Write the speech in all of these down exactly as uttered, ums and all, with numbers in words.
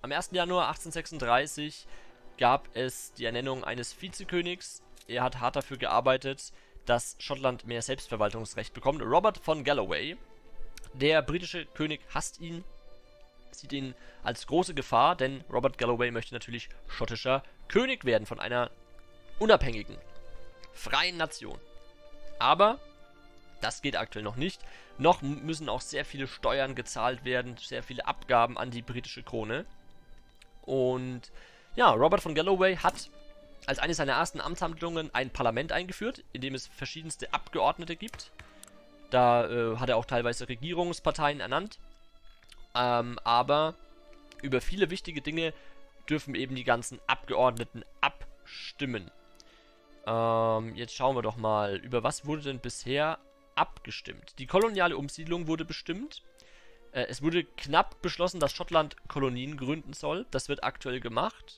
Am ersten Januar achtzehnhundertsechsunddreißig gab es die Ernennung eines Vizekönigs. Er hat hart dafür gearbeitet, dass Schottland mehr Selbstverwaltungsrecht bekommt. Robert von Galloway. Der britische König hasst ihn, sieht ihn als große Gefahr, denn Robert Galloway möchte natürlich schottischer König werden von einer unabhängigen, freien Nation. Aber das geht aktuell noch nicht. Noch müssen auch sehr viele Steuern gezahlt werden, sehr viele Abgaben an die britische Krone. Und ja, Robert von Galloway hat als eine seiner ersten Amtshandlungen ein Parlament eingeführt, in dem es verschiedenste Abgeordnete gibt. Da äh, hat er auch teilweise Regierungsparteien ernannt. Ähm, aber über viele wichtige Dinge dürfen eben die ganzen Abgeordneten abstimmen. Ähm, jetzt schauen wir doch mal, über was wurde denn bisher abgestimmt? Die koloniale Umsiedlung wurde bestimmt. Äh, es wurde knapp beschlossen, dass Schottland Kolonien gründen soll. Das wird aktuell gemacht.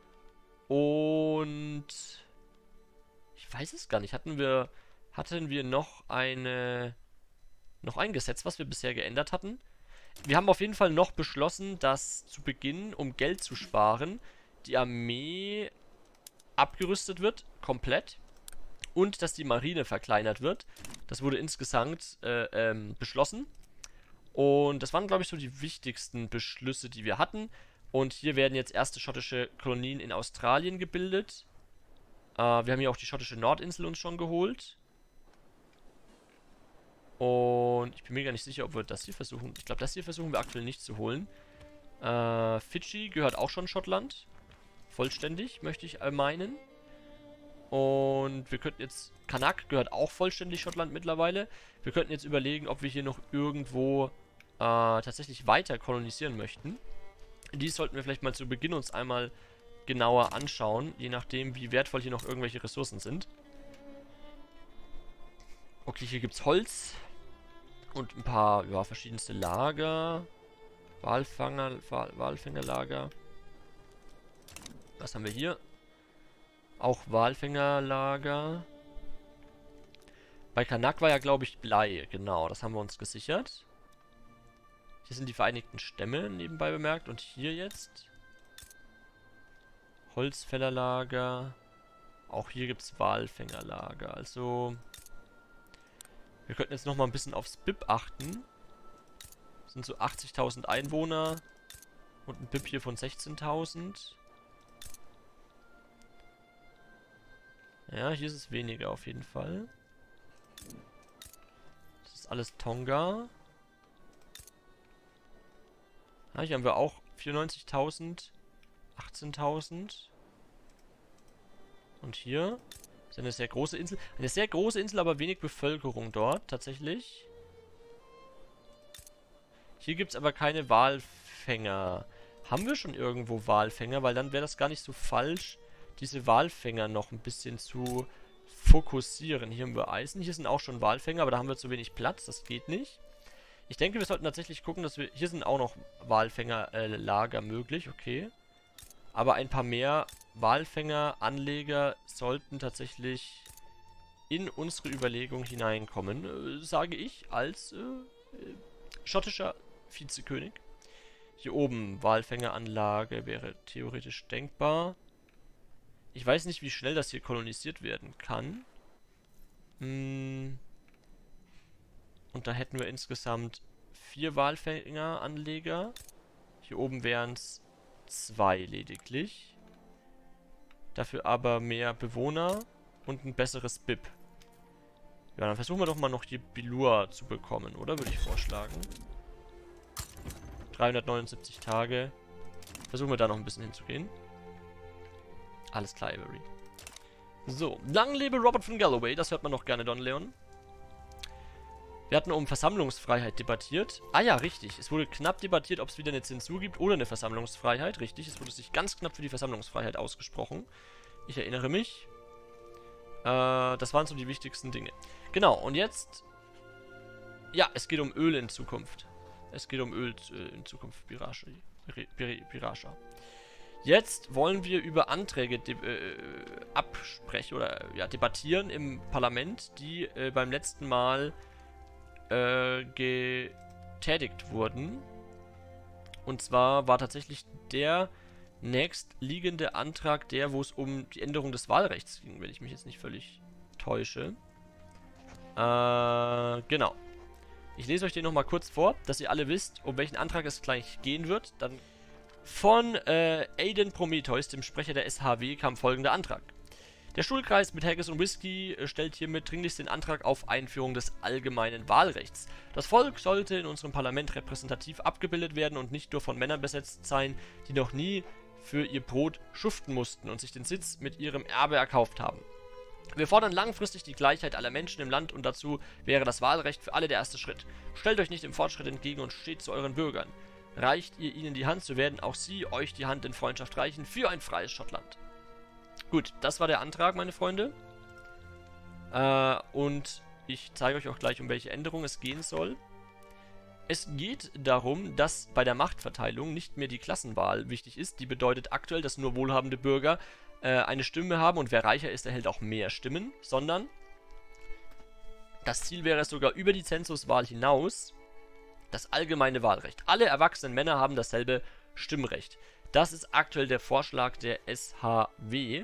Und ich weiß es gar nicht. Hatten wir, hatten wir noch eine, noch ein Gesetz, was wir bisher geändert hatten? Wir haben auf jeden Fall noch beschlossen, dass zu Beginn, um Geld zu sparen, die Armee abgerüstet wird, komplett. Und dass die Marine verkleinert wird. Das wurde insgesamt äh, ähm, beschlossen. Und das waren, glaube ich, so die wichtigsten Beschlüsse, die wir hatten. Und hier werden jetzt erste schottische Kolonien in Australien gebildet. Äh, wir haben hier auch die schottische Nordinsel uns schon geholt. Und ich bin mir gar nicht sicher, ob wir das hier versuchen. Ich glaube, das hier versuchen wir aktuell nicht zu holen. Äh, Fidschi gehört auch schon Schottland. Vollständig, möchte ich meinen. Und wir könnten jetzt... Kanak gehört auch vollständig Schottland mittlerweile. Wir könnten jetzt überlegen, ob wir hier noch irgendwo äh, tatsächlich weiter kolonisieren möchten. Dies sollten wir vielleicht mal zu Beginn uns einmal genauer anschauen, je nachdem, wie wertvoll hier noch irgendwelche Ressourcen sind. Okay, hier gibt es Holz und ein paar, ja, verschiedenste Lager. Walfanger, Wal, Walfängerlager. Was haben wir hier? Auch Walfängerlager. Bei Kanak war ja, glaube ich, Blei. Genau, das haben wir uns gesichert. Hier sind die Vereinigten Stämme nebenbei bemerkt. Und hier jetzt Holzfällerlager. Auch hier gibt es Walfängerlager. Also wir könnten jetzt nochmal ein bisschen aufs B I P achten. Das sind so achtzigtausend Einwohner. Und ein B I P hier von sechzehntausend. Ja, hier ist es weniger auf jeden Fall. Das ist alles Tonga. Ja, hier haben wir auch vierundneunzigtausend, achtzehntausend. Und hier ist eine sehr große Insel. Eine sehr große Insel, aber wenig Bevölkerung dort, tatsächlich. Hier gibt es aber keine Walfänger. Haben wir schon irgendwo Walfänger? Weil dann wäre das gar nicht so falsch, diese Walfänger noch ein bisschen zu fokussieren. Hier haben wir Eisen. Hier sind auch schon Walfänger, aber da haben wir zu wenig Platz. Das geht nicht. Ich denke, wir sollten tatsächlich gucken, dass wir... Hier sind auch noch Walfängerlager äh, möglich, okay. Aber ein paar mehr Walfängeranleger sollten tatsächlich in unsere Überlegung hineinkommen. Äh, sage ich als äh, äh, schottischer Vizekönig. Hier oben Walfängeranlage wäre theoretisch denkbar. Ich weiß nicht, wie schnell das hier kolonisiert werden kann. Hm. Und da hätten wir insgesamt vier Walfängeranleger. Hier oben wären es zwei lediglich. Dafür aber mehr Bewohner und ein besseres B I P. Ja, dann versuchen wir doch mal noch hier Bilur zu bekommen, oder? Würde ich vorschlagen. dreihundertneunundsiebzig Tage. Versuchen wir da noch ein bisschen hinzugehen. Alles klar, Avery. So, lang lebe Robert von Galloway. Das hört man noch gerne, Don Leon. Wir hatten um Versammlungsfreiheit debattiert. Ah ja, richtig. Es wurde knapp debattiert, ob es wieder eine Zensur gibt oder eine Versammlungsfreiheit. Richtig, es wurde sich ganz knapp für die Versammlungsfreiheit ausgesprochen. Ich erinnere mich. Äh, das waren so die wichtigsten Dinge. Genau, und jetzt... Ja, es geht um Öl in Zukunft. Es geht um Öl äh, in Zukunft, Birasha. Birasha. Jetzt wollen wir über Anträge äh, absprechen oder ja, debattieren im Parlament, die äh, beim letzten Mal äh, getätigt wurden. Und zwar war tatsächlich der nächstliegende Antrag der, wo es um die Änderung des Wahlrechts ging, wenn ich mich jetzt nicht völlig täusche. Äh, genau. Ich lese euch den nochmal kurz vor, dass ihr alle wisst, um welchen Antrag es gleich gehen wird. Dann von äh, Aiden Prometheus, dem Sprecher der S H W, kam folgender Antrag. Der Stuhlkreis mit Haggis und Whisky stellt hiermit dringlichst den Antrag auf Einführung des allgemeinen Wahlrechts. Das Volk sollte in unserem Parlament repräsentativ abgebildet werden und nicht nur von Männern besetzt sein, die noch nie für ihr Brot schuften mussten und sich den Sitz mit ihrem Erbe erkauft haben. Wir fordern langfristig die Gleichheit aller Menschen im Land und dazu wäre das Wahlrecht für alle der erste Schritt. Stellt euch nicht dem Fortschritt entgegen und steht zu euren Bürgern. Reicht ihr ihnen die Hand, so werden auch sie euch die Hand in Freundschaft reichen für ein freies Schottland. Gut, das war der Antrag, meine Freunde. Äh, und ich zeige euch auch gleich, um welche Änderung es gehen soll. Es geht darum, dass bei der Machtverteilung nicht mehr die Klassenwahl wichtig ist. Die bedeutet aktuell, dass nur wohlhabende Bürger äh, eine Stimme haben und wer reicher ist, erhält auch mehr Stimmen. Sondern das Ziel wäre es sogar über die Zensuswahl hinaus, das allgemeine Wahlrecht. Alle erwachsenen Männer haben dasselbe Stimmrecht. Das ist aktuell der Vorschlag der S H W.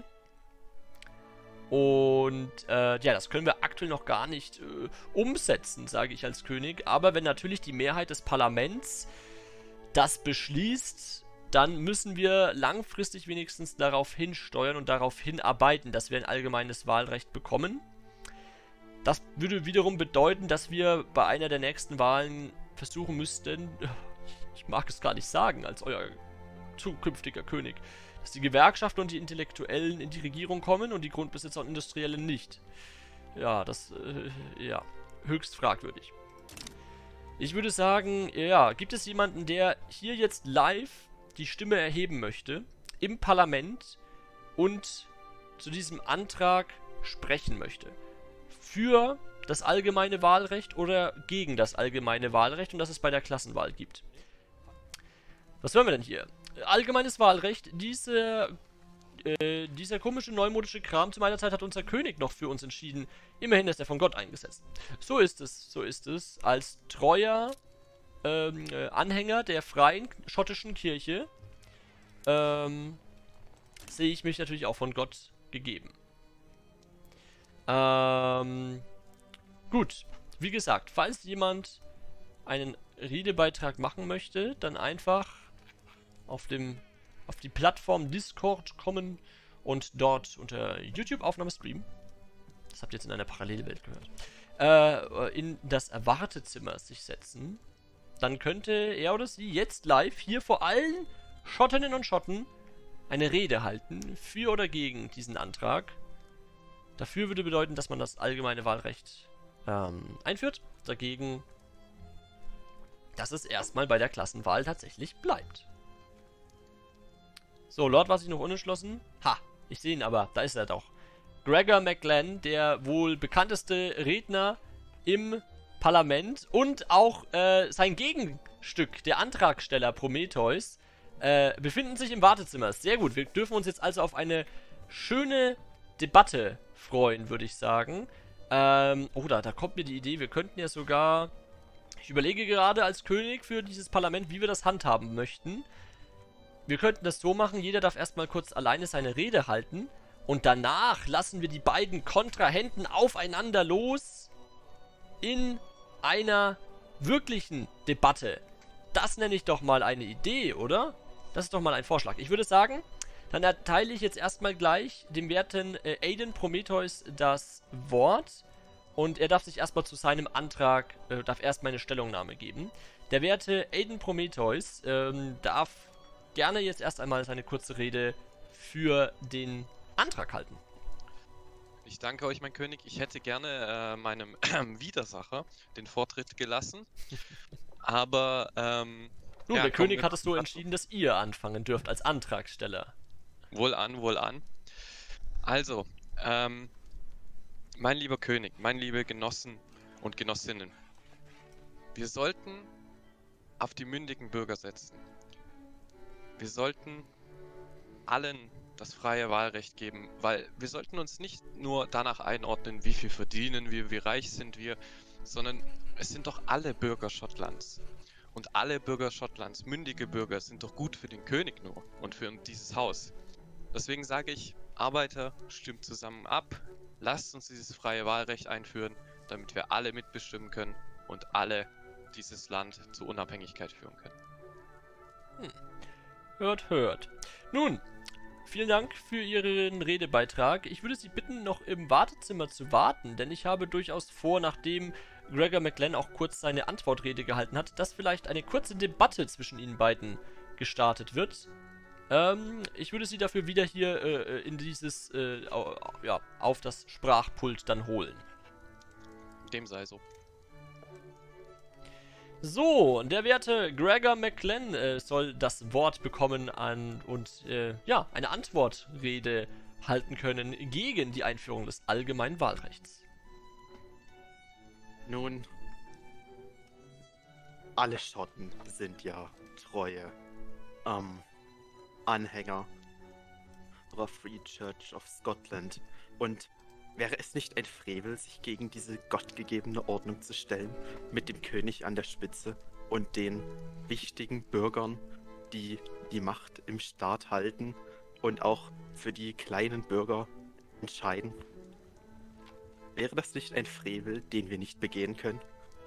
Und äh, ja, das können wir aktuell noch gar nicht äh, umsetzen, sage ich als König. Aber wenn natürlich die Mehrheit des Parlaments das beschließt, dann müssen wir langfristig wenigstens darauf hinsteuern und darauf hinarbeiten, dass wir ein allgemeines Wahlrecht bekommen. Das würde wiederum bedeuten, dass wir bei einer der nächsten Wahlen versuchen müssten, ich mag es gar nicht sagen, als euer zukünftiger König, dass die Gewerkschaften und die Intellektuellen in die Regierung kommen und die Grundbesitzer und Industriellen nicht. Ja, das, äh, ja, höchst fragwürdig. Ich würde sagen, ja, gibt es jemanden, der hier jetzt live die Stimme erheben möchte, im Parlament und zu diesem Antrag sprechen möchte? Für das allgemeine Wahlrecht oder gegen das allgemeine Wahlrecht und das es bei der Klassenwahl gibt. Was hören wir denn hier? Allgemeines Wahlrecht, diese, äh, dieser komische neumodische Kram zu meiner Zeit hat unser König noch für uns entschieden. Immerhin ist er von Gott eingesetzt. So ist es, so ist es. Als treuer ähm, äh, Anhänger der freien schottischen Kirche ähm, sehe ich mich natürlich auch von Gott gegeben. Ähm, gut, wie gesagt, falls jemand einen Redebeitrag machen möchte, dann einfach auf dem auf die Plattform Discord kommen und dort unter YouTube-Aufnahme streamen. Das habt ihr jetzt in einer Parallelwelt gehört. Äh, in das Wartezimmer sich setzen. Dann könnte er oder sie jetzt live hier vor allen Schottinnen und Schotten eine Rede halten für oder gegen diesen Antrag. Dafür würde bedeuten, dass man das allgemeine Wahlrecht ähm, einführt. Dagegen, dass es erstmal bei der Klassenwahl tatsächlich bleibt. So, Lord war sich noch unentschlossen. Ha, ich sehe ihn aber. Da ist er doch. Gregor McGlenn, der wohl bekannteste Redner im Parlament und auch äh, sein Gegenstück, der Antragsteller Prometheus, äh, befinden sich im Wartezimmer. Sehr gut, wir dürfen uns jetzt also auf eine schöne Debatte freuen, würde ich sagen. Ähm, oh, da, da kommt mir die Idee, wir könnten ja sogar... Ich überlege gerade als König für dieses Parlament, wie wir das handhaben möchten. Wir könnten das so machen, jeder darf erstmal kurz alleine seine Rede halten und danach lassen wir die beiden Kontrahenten aufeinander los in einer wirklichen Debatte. Das nenne ich doch mal eine Idee, oder? Das ist doch mal ein Vorschlag. Ich würde sagen, dann erteile ich jetzt erstmal gleich dem werten äh, Aiden Prometheus das Wort und er darf sich erstmal zu seinem Antrag, äh, darf erstmal eine Stellungnahme geben. Der werte Aiden Prometheus ähm, darf gerne jetzt erst einmal seine kurze Rede für den Antrag halten. Ich danke euch, mein König. Ich hätte gerne äh, meinem Widersacher den Vortritt gelassen. Aber, ähm... Nun, ja, der König hat es so entschieden, dass ihr anfangen dürft als Antragsteller. Wohl an, wohl an. Also, ähm... mein lieber König, meine liebe Genossen und Genossinnen. Wir sollten auf die mündigen Bürger setzen. Wir sollten allen das freie Wahlrecht geben, weil wir sollten uns nicht nur danach einordnen, wie viel verdienen wir, wie reich sind wir, sondern es sind doch alle Bürger Schottlands. Und alle Bürger Schottlands, mündige Bürger, sind doch gut für den König nur und für dieses Haus. Deswegen sage ich, Arbeiter, stimmt zusammen ab, lasst uns dieses freie Wahlrecht einführen, damit wir alle mitbestimmen können und alle dieses Land zur Unabhängigkeit führen können. Hm. Hört, hört. Nun, vielen Dank für Ihren Redebeitrag. Ich würde Sie bitten, noch im Wartezimmer zu warten, denn ich habe durchaus vor, nachdem Gregor McGlenn auch kurz seine Antwortrede gehalten hat, dass vielleicht eine kurze Debatte zwischen Ihnen beiden gestartet wird. Ähm, ich würde Sie dafür wieder hier äh, in dieses, äh, au, ja, auf das Sprachpult dann holen. Dem sei so. So, der werte Gregor McGlenn äh, soll das Wort bekommen an und äh, ja, eine Antwortrede halten können gegen die Einführung des allgemeinen Wahlrechts. Nun, alle Schotten sind ja treue ähm, Anhänger der Free Church of Scotland. Und wäre es nicht ein Frevel, sich gegen diese gottgegebene Ordnung zu stellen, mit dem König an der Spitze und den wichtigen Bürgern, die die Macht im Staat halten und auch für die kleinen Bürger entscheiden? Wäre das nicht ein Frevel, den wir nicht begehen können?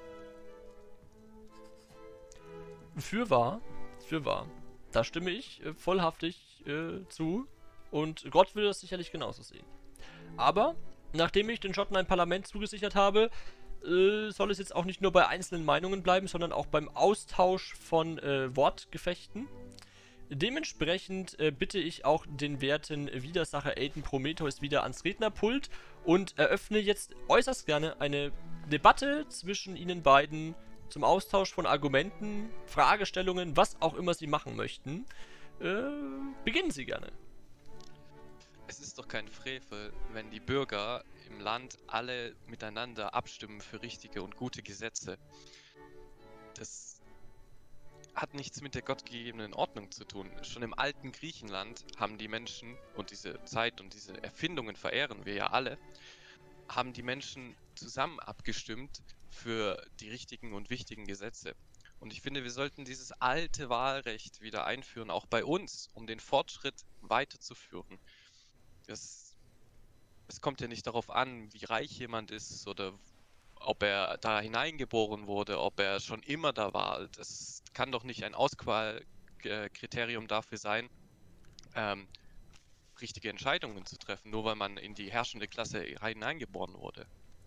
Fürwahr, fürwahr. Da stimme ich äh, vollhaftig äh, zu und Gott würde das sicherlich genauso sehen. Aber nachdem ich den Schotten ein Parlament zugesichert habe, äh, soll es jetzt auch nicht nur bei einzelnen Meinungen bleiben, sondern auch beim Austausch von äh, Wortgefechten. Dementsprechend äh, bitte ich auch den werten Widersacher Aiden Prometheus wieder ans Rednerpult und eröffne jetzt äußerst gerne eine Debatte zwischen Ihnen beiden zum Austausch von Argumenten, Fragestellungen, was auch immer Sie machen möchten. Äh, beginnen Sie gerne. Es ist doch kein Frevel, wenn die Bürger im Land alle miteinander abstimmen für richtige und gute Gesetze. Das hat nichts mit der gottgegebenen Ordnung zu tun. Schon im alten Griechenland haben die Menschen, und diese Zeit und diese Erfindungen verehren wir ja alle, haben die Menschen zusammen abgestimmt für die richtigen und wichtigen Gesetze. Und ich finde, wir sollten dieses alte Wahlrecht wieder einführen, auch bei uns, um den Fortschritt weiterzuführen. Das, es kommt ja nicht darauf an, wie reich jemand ist oder ob er da hineingeboren wurde, ob er schon immer da war. Das kann doch nicht ein Auswahlkriterium dafür sein, ähm, richtige Entscheidungen zu treffen, nur weil man in die herrschende Klasse hineingeboren wurde.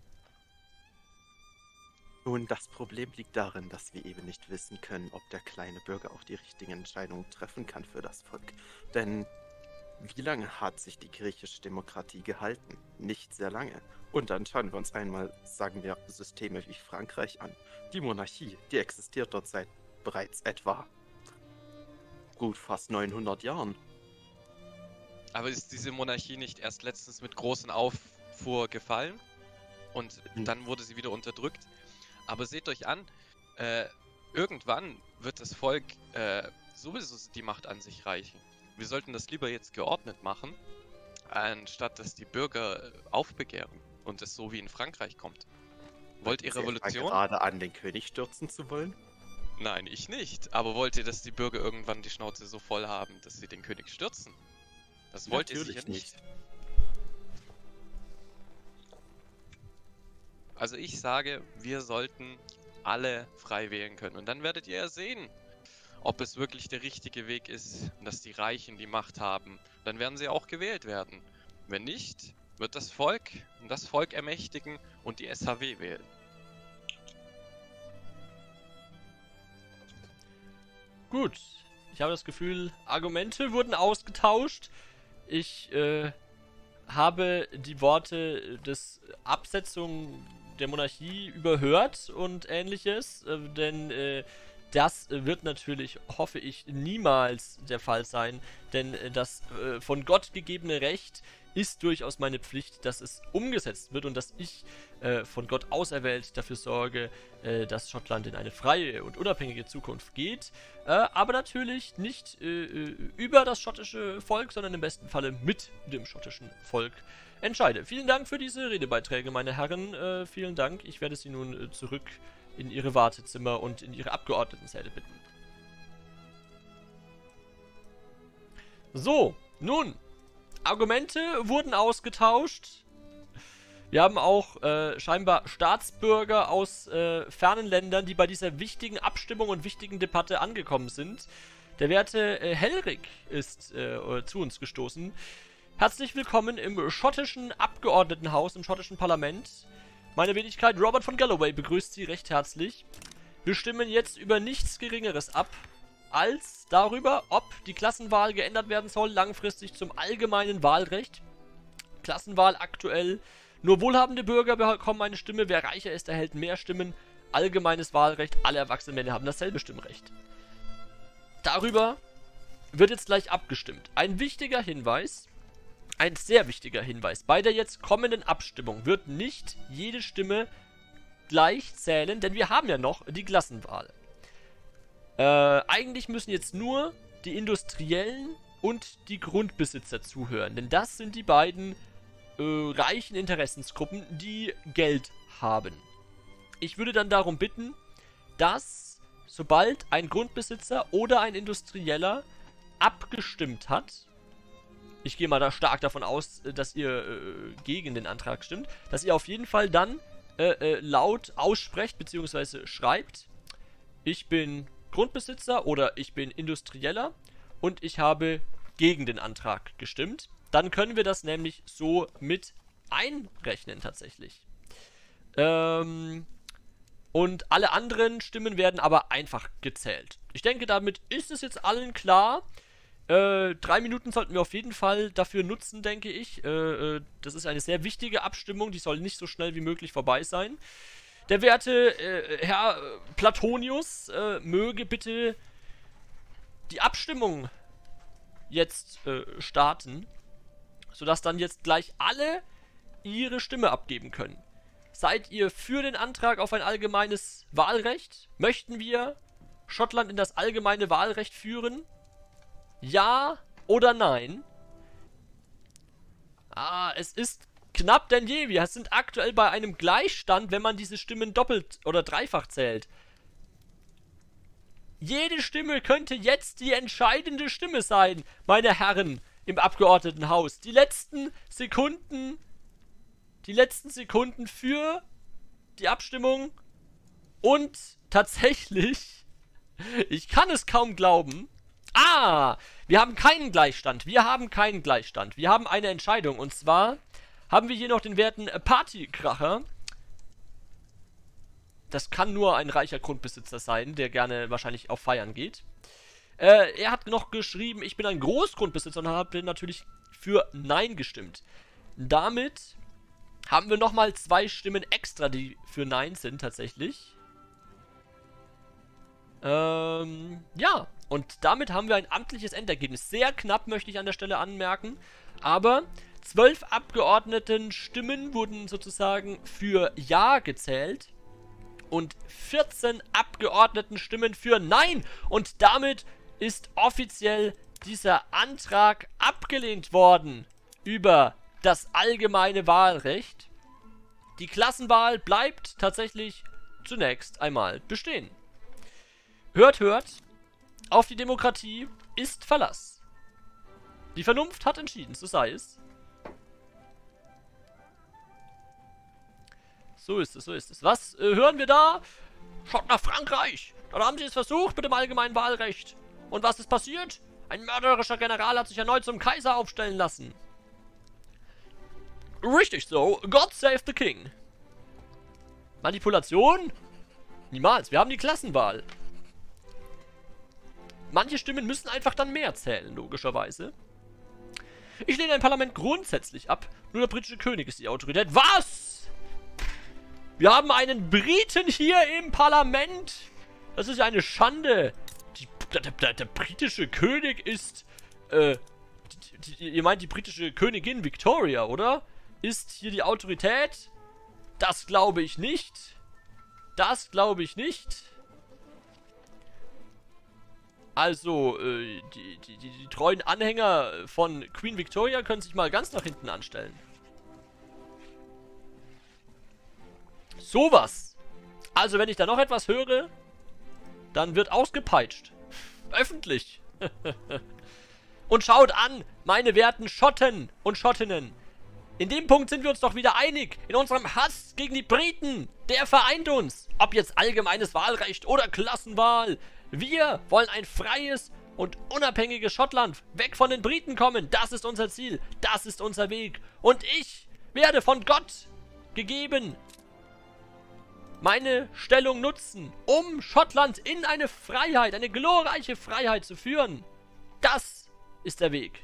Nun, das Problem liegt darin, dass wir eben nicht wissen können, ob der kleine Bürger auch die richtigen Entscheidungen treffen kann für das Volk. Denn wie lange hat sich die griechische Demokratie gehalten? Nicht sehr lange. Und dann schauen wir uns einmal, sagen wir, Systeme wie Frankreich an. Die Monarchie, die existiert dort seit bereits etwa gut fast neunhundert Jahren. Aber ist diese Monarchie nicht erst letztens mit großen Aufruhr gefallen? Und Hm. dann wurde sie wieder unterdrückt? Aber seht euch an, äh, irgendwann wird das Volk äh, sowieso die Macht an sich reichen. Wir sollten das lieber jetzt geordnet machen, anstatt dass die Bürger aufbegehren und es so wie in Frankreich kommt. Wollt ihr Sie etwa Revolution? gerade an, den König stürzen zu wollen? Nein, ich nicht. Aber wollt ihr, dass die Bürger irgendwann die Schnauze so voll haben, dass sie den König stürzen? Das wollt ihr Natürlich sicher nicht. nicht. Also ich sage, wir sollten alle frei wählen können. Und dann werdet ihr ja sehen, ob es wirklich der richtige Weg ist, dass die Reichen die Macht haben. Dann werden sie auch gewählt werden. Wenn nicht, wird das Volk das Volk ermächtigen und die S H W wählen. Gut, ich habe das Gefühl, Argumente wurden ausgetauscht. Ich äh, habe die Worte des Absetzung der Monarchie überhört und ähnliches, äh, denn äh, das wird natürlich, hoffe ich, niemals der Fall sein, denn äh, das äh, von Gott gegebene Recht ist durchaus meine Pflicht, dass es umgesetzt wird und dass ich äh, von Gott auserwählt dafür sorge, äh, dass Schottland in eine freie und unabhängige Zukunft geht, äh, aber natürlich nicht äh, über das schottische Volk, sondern im besten Falle mit dem schottischen Volk entscheide. Vielen Dank für diese Redebeiträge, meine Herren, äh, vielen Dank. Ich werde sie nun äh, zurück in ihre Wartezimmer und in ihre Abgeordnetensäle bitten. So, nun, Argumente wurden ausgetauscht. Wir haben auch äh, scheinbar Staatsbürger aus äh, fernen Ländern, die bei dieser wichtigen Abstimmung und wichtigen Debatte angekommen sind. Der werte äh, Helrik ist äh, zu uns gestoßen. Herzlich willkommen im schottischen Abgeordnetenhaus, im schottischen Parlament. Meine Wenigkeit Robert von Galloway begrüßt Sie recht herzlich. Wir stimmen jetzt über nichts Geringeres ab, als darüber, ob die Klassenwahl geändert werden soll, langfristig zum allgemeinen Wahlrecht. Klassenwahl aktuell. Nur wohlhabende Bürger bekommen eine Stimme, wer reicher ist, erhält mehr Stimmen. Allgemeines Wahlrecht, alle erwachsenen Männer haben dasselbe Stimmrecht. Darüber wird jetzt gleich abgestimmt. Ein wichtiger Hinweis, ein sehr wichtiger Hinweis, bei der jetzt kommenden Abstimmung wird nicht jede Stimme gleich zählen, denn wir haben ja noch die Klassenwahl. Äh, eigentlich müssen jetzt nur die Industriellen und die Grundbesitzer zuhören, denn das sind die beiden äh, reichen Interessensgruppen, die Geld haben. Ich würde dann darum bitten, dass sobald ein Grundbesitzer oder ein Industrieller abgestimmt hat, ich gehe mal da stark davon aus, dass ihr äh, gegen den Antrag stimmt, dass ihr auf jeden Fall dann äh, äh, laut aussprecht bzw. schreibt, ich bin Grundbesitzer oder ich bin Industrieller und ich habe gegen den Antrag gestimmt. Dann können wir das nämlich so mit einrechnen tatsächlich. Ähm, und alle anderen Stimmen werden aber einfach gezählt. Ich denke, damit ist es jetzt allen klar. Äh, drei Minuten sollten wir auf jeden Fall dafür nutzen, denke ich. Äh, äh, das ist eine sehr wichtige Abstimmung, die soll nicht so schnell wie möglich vorbei sein. Der werte äh, Herr Platonius äh, möge bitte die Abstimmung jetzt äh, starten, sodass dann jetzt gleich alle ihre Stimme abgeben können. Seid ihr für den Antrag auf ein allgemeines Wahlrecht? Möchten wir Schottland in das allgemeine Wahlrecht führen? Ja oder nein? Ah, es ist knapp denn je. Wir sind aktuell bei einem Gleichstand, wenn man diese Stimmen doppelt oder dreifach zählt. Jede Stimme könnte jetzt die entscheidende Stimme sein, meine Herren im Abgeordnetenhaus. Die letzten Sekunden, die letzten Sekunden für die Abstimmung und tatsächlich, ich kann es kaum glauben, ah, wir haben keinen Gleichstand, wir haben keinen Gleichstand, wir haben eine Entscheidung und zwar haben wir hier noch den werten Partykracher. Das kann nur ein reicher Grundbesitzer sein, der gerne wahrscheinlich auf Feiern geht. Äh, er hat noch geschrieben, ich bin ein Großgrundbesitzer und habe natürlich für Nein gestimmt. Damit haben wir nochmal zwei Stimmen extra, die für Nein sind tatsächlich. Ähm, ja. Und damit haben wir ein amtliches Endergebnis. Sehr knapp, möchte ich an der Stelle anmerken. Aber zwölf Abgeordnetenstimmen wurden sozusagen für Ja gezählt. Und vierzehn Abgeordnetenstimmen für Nein. Und damit ist offiziell dieser Antrag abgelehnt worden über das allgemeine Wahlrecht. Die Klassenwahl bleibt tatsächlich zunächst einmal bestehen. Hört, hört. Auf die Demokratie ist Verlass. Die Vernunft hat entschieden, so sei es. So ist es, so ist es. Was äh, hören wir da? Schaut nach Frankreich. Dort haben sie es versucht mit dem allgemeinen Wahlrecht. Und was ist passiert? Ein mörderischer General hat sich erneut zum Kaiser aufstellen lassen. Richtig so. God save the King. Manipulation? Niemals. Wir haben die Klassenwahl. Manche Stimmen müssen einfach dann mehr zählen, logischerweise. Ich lehne ein Parlament grundsätzlich ab. Nur der britische König ist die Autorität. Was? Wir haben einen Briten hier im Parlament. Das ist eine Schande. Die, der, der, der britische König ist... Äh, die, die, ihr meint die britische Königin Victoria, oder? Ist hier die Autorität? Das glaube ich nicht. Das glaube ich nicht. Also, äh, die, die, die, die treuen Anhänger von Queen Victoria können sich mal ganz nach hinten anstellen. Sowas. Also, wenn ich da noch etwas höre, dann wird ausgepeitscht. Öffentlich. Und schaut an, meine werten Schotten und Schottinnen. In dem Punkt sind wir uns doch wieder einig. In unserem Hass gegen die Briten. Der vereint uns. Ob jetzt allgemeines Wahlrecht oder Klassenwahl. Wir wollen ein freies und unabhängiges Schottland. Weg von den Briten kommen. Das ist unser Ziel. Das ist unser Weg. Und ich werde von Gott gegeben meine Stellung nutzen, um Schottland in eine Freiheit, eine glorreiche Freiheit zu führen. Das ist der Weg.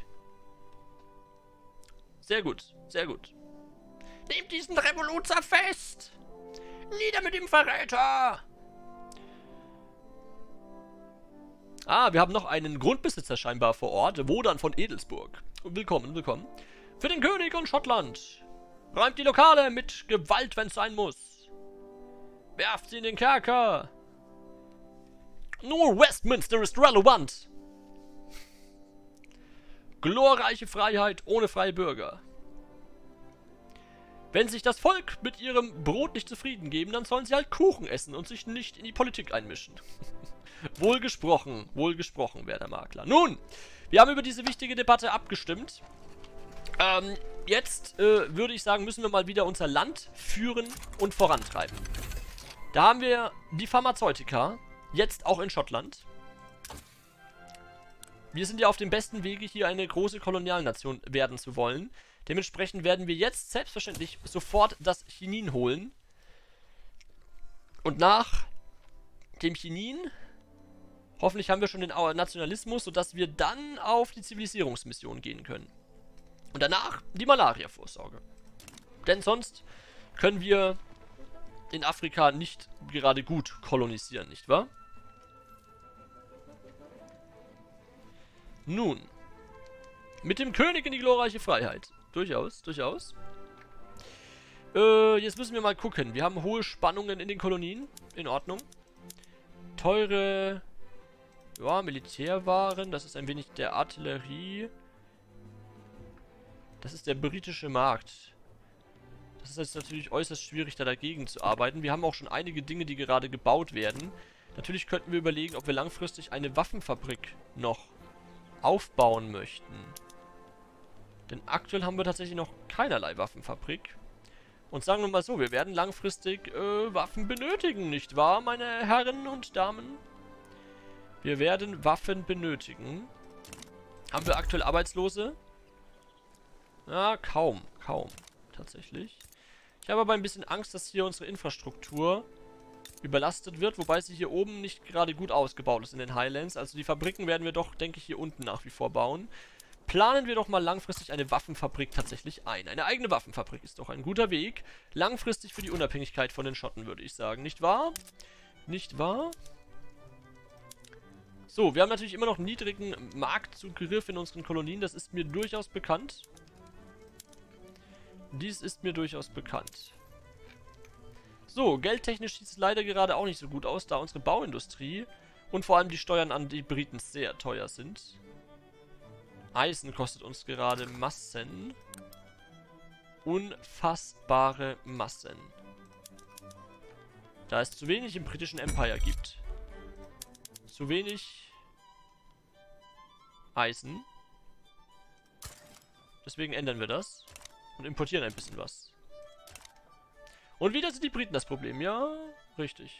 Sehr gut, sehr gut. Nehmt diesen Revoluzer fest! Nieder mit dem Verräter! Ah, wir haben noch einen Grundbesitzer scheinbar vor Ort, Wodan von Edelsburg. Willkommen, willkommen. Für den König und Schottland. Räumt die Lokale mit Gewalt, wenn es sein muss. Werft sie in den Kerker. Nur Westminster ist relevant. Glorreiche Freiheit ohne freie Bürger. Wenn sich das Volk mit ihrem Brot nicht zufrieden geben, dann sollen sie halt Kuchen essen und sich nicht in die Politik einmischen. Wohl gesprochen, wohl gesprochen, Werner Makler. Nun, wir haben über diese wichtige Debatte abgestimmt. Ähm, jetzt äh, würde ich sagen, müssen wir mal wieder unser Land führen und vorantreiben. Da haben wir die Pharmazeutika, jetzt auch in Schottland. Wir sind ja auf dem besten Wege, hier eine große Kolonialnation werden zu wollen. Dementsprechend werden wir jetzt selbstverständlich sofort das Chinin holen. Und nach dem Chinin, hoffentlich haben wir schon den Nationalismus, sodass wir dann auf die Zivilisierungsmission gehen können. Und danach die Malaria-Vorsorge. Denn sonst können wir in Afrika nicht gerade gut kolonisieren, nicht wahr? Nun, mit dem König in die glorreiche Freiheit. Durchaus, durchaus. Äh, jetzt müssen wir mal gucken. Wir haben hohe Spannungen in den Kolonien. In Ordnung. Teure, ja, Militärwaren. Das ist ein wenig der Artillerie. Das ist der britische Markt. Das ist jetzt natürlich äußerst schwierig, da dagegen zu arbeiten. Wir haben auch schon einige Dinge, die gerade gebaut werden. Natürlich könnten wir überlegen, ob wir langfristig eine Waffenfabrik noch aufbauen möchten. Denn aktuell haben wir tatsächlich noch keinerlei Waffenfabrik. Und sagen wir mal so, wir werden langfristig äh, Waffen benötigen, nicht wahr, meine Herren und Damen? Wir werden Waffen benötigen. Haben wir aktuell Arbeitslose? Ja, kaum, kaum, tatsächlich. Ich habe aber ein bisschen Angst, dass hier unsere Infrastruktur überlastet wird, wobei sie hier oben nicht gerade gut ausgebaut ist in den Highlands. Also die Fabriken werden wir doch, denke ich, hier unten nach wie vor bauen. Planen wir doch mal langfristig eine Waffenfabrik tatsächlich ein. Eine eigene Waffenfabrik ist doch ein guter Weg. Langfristig für die Unabhängigkeit von den Schotten, würde ich sagen. Nicht wahr? Nicht wahr? So, wir haben natürlich immer noch niedrigen Marktzugriff in unseren Kolonien. Das ist mir durchaus bekannt. Dies ist mir durchaus bekannt. So, geldtechnisch sieht es leider gerade auch nicht so gut aus, da unsere Bauindustrie und vor allem die Steuern an die Briten sehr teuer sind. Eisen kostet uns gerade Massen. Unfassbare Massen. Da es zu wenig im britischen Empire gibt. Zu wenig Eisen. Deswegen ändern wir das. Und importieren ein bisschen was. Und wieder sind die Briten das Problem. Ja, richtig.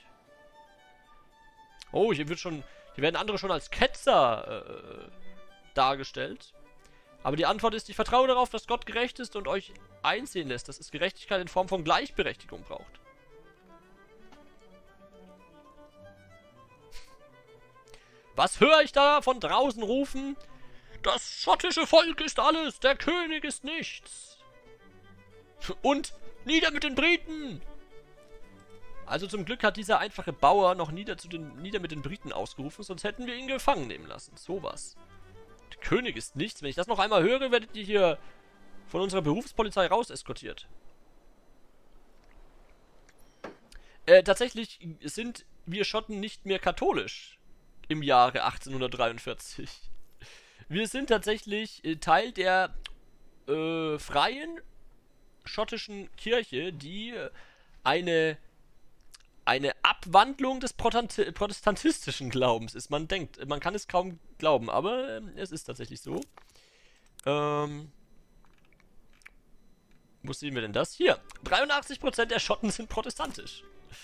Oh, hier wird schon... Hier werden andere schon als Ketzer äh, dargestellt. Aber die Antwort ist, ich vertraue darauf, dass Gott gerecht ist und euch einsehen lässt, dass es Gerechtigkeit in Form von Gleichberechtigung braucht. Was höre ich da von draußen rufen? Das schottische Volk ist alles, der König ist nichts. Und nieder mit den Briten! Also zum Glück hat dieser einfache Bauer noch nieder, zu den, nieder mit den Briten ausgerufen, sonst hätten wir ihn gefangen nehmen lassen. Sowas. Der König ist nichts. Wenn ich das noch einmal höre, werdet ihr hier von unserer Berufspolizei raus eskortiert. Äh, tatsächlich sind wir Schotten nicht mehr katholisch im Jahre achtzehnhundertdreiundvierzig. Wir sind tatsächlich äh, Teil der äh, freien schottischen Kirche, die äh, eine eine Abwandlung des Protant- protestantistischen Glaubens ist. Man denkt, man kann es kaum glauben, aber äh, es ist tatsächlich so. Ähm, wo sehen wir denn das? Hier, dreiundachtzig Prozent der Schotten sind protestantisch.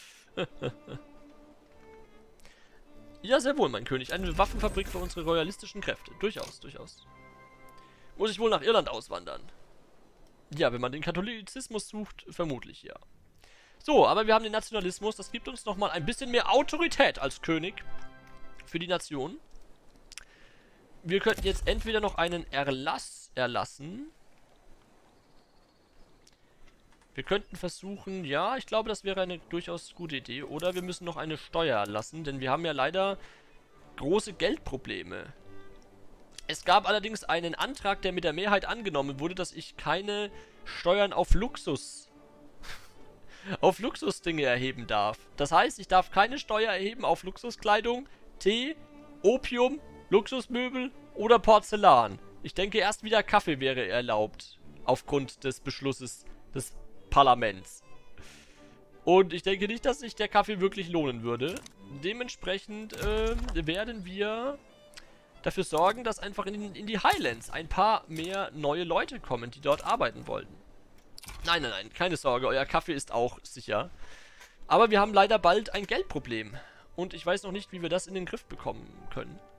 Ja, sehr wohl, mein König. Eine Waffenfabrik für unsere royalistischen Kräfte. Durchaus, durchaus. Muss ich wohl nach Irland auswandern? Ja, wenn man den Katholizismus sucht, vermutlich ja. So, aber wir haben den Nationalismus. Das gibt uns nochmal ein bisschen mehr Autorität als König für die Nation. Wir könnten jetzt entweder noch einen Erlass erlassen. Wir könnten versuchen, ja, ich glaube, das wäre eine durchaus gute Idee. Oder wir müssen noch eine Steuer erlassen, denn wir haben ja leider große Geldprobleme. Es gab allerdings einen Antrag, der mit der Mehrheit angenommen wurde, dass ich keine Steuern auf Luxus, auf Luxusdinge erheben darf. Das heißt, ich darf keine Steuer erheben auf Luxuskleidung, Tee, Opium, Luxusmöbel oder Porzellan. Ich denke, erst wieder Kaffee wäre erlaubt, aufgrund des Beschlusses des Parlaments. Und ich denke nicht, dass sich der Kaffee wirklich lohnen würde. Dementsprechend äh, werden wir dafür sorgen, dass einfach in, in die Highlands ein paar mehr neue Leute kommen, die dort arbeiten wollen. Nein, nein, nein, keine Sorge, euer Kaffee ist auch sicher. Aber wir haben leider bald ein Geldproblem. Und ich weiß noch nicht, wie wir das in den Griff bekommen können.